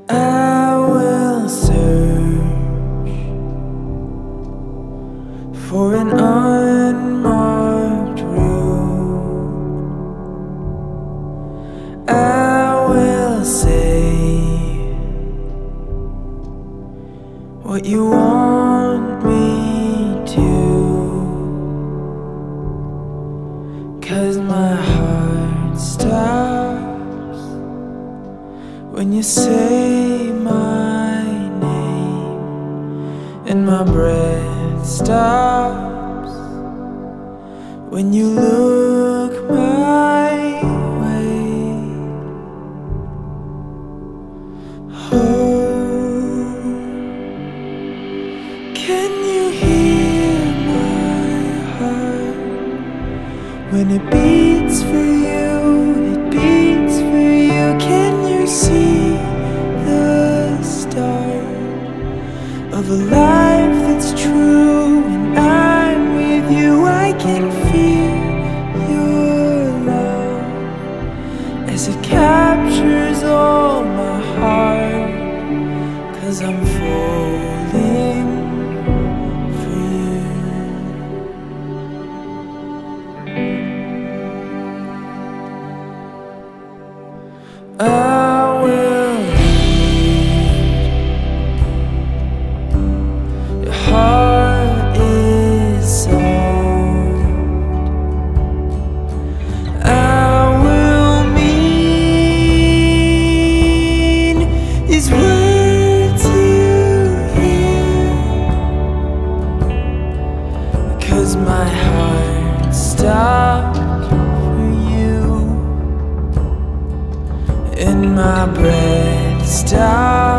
I will search for an unmarked road. I will say what you want me to, 'cause my heart stops when you say my name, and my breath stops when you look my way. Oh, can you hear my heart when it beats for you? It beats for you. Can you see the start of a life that's true? When I'm with you, I can feel your love as it captures all my heart, 'cause I'm falling for you. I will read your heart is soft. I will mean these words you hear, 'cause my heart stopped for you, and my breath stopped